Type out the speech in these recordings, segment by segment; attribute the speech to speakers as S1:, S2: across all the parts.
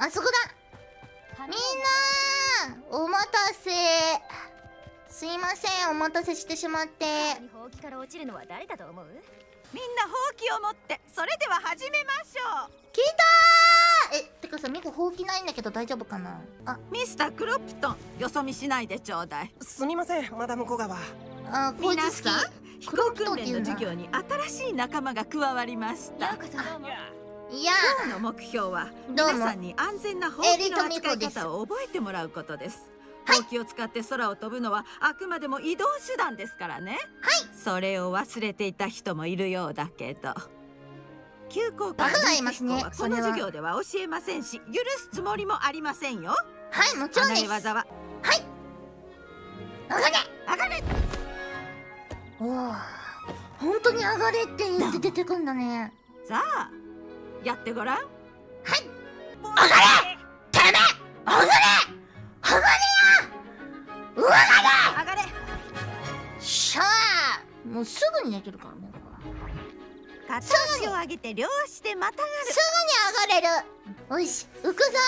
S1: あそこだ。みんなお待たせ。すいません、お待たせしてしまって。
S2: ほうきから落ちるのは誰だと思う？
S3: みんなほうきを持って、それでは始めましょう。
S1: 来たー。てかさ、ミコほうきないんだけど大丈夫かな。あ、
S3: ミスタークロプトン、よそ見しないでちょうだい。
S4: すみません、マダム小川。
S1: あ、こいつ好き。
S3: 皆さん、飛行訓練の授業に新しい仲間が加わりました。
S2: ようこそ。
S1: いや
S3: 今日の目標は
S1: どうも
S3: 皆さんに安全なほうきの扱い方を覚えてもらうことです。ほうきを使って空を飛ぶのはあくまでも移動手段ですからね。はい。それを忘れていた人もいるようだけど、急降下の飛行はこの授業では教えませんし、許すつもりもありませんよ。
S1: はい、もちろんです。
S3: 離れ技は
S1: はい。上がれ
S3: 上がれ。
S1: おお、本当に上がれって言って出てくんだね。
S3: さあやってごらん。はい。
S1: 上がれてめえ、上がれ上がれや、上がれ
S3: 上がれ。
S1: しゃあ、もうすぐにできるからね。
S3: 片足を上げて両足でまたがる。
S1: すぐに上がれる。おいし、浮くぞミコ、浮くぞ。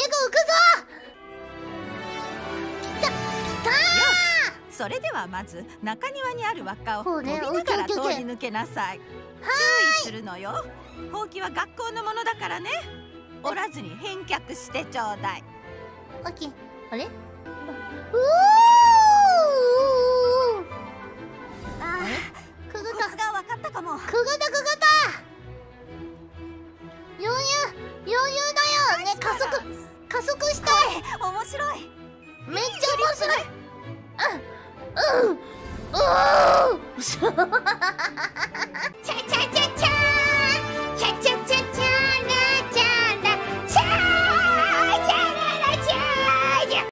S1: 来た来たー。
S3: よし、それではまず中庭にある輪っかを飛びながら通り抜けなさい。注意するのよ。ほうきは学校のものだからね。折らずに返却してちょうだい。
S1: オッケー。あれ、くぐった。
S2: コツが分かったかも。
S1: くぐった余裕だよね。加速したい。
S2: 面白い。
S1: めっちゃ面白い。チェ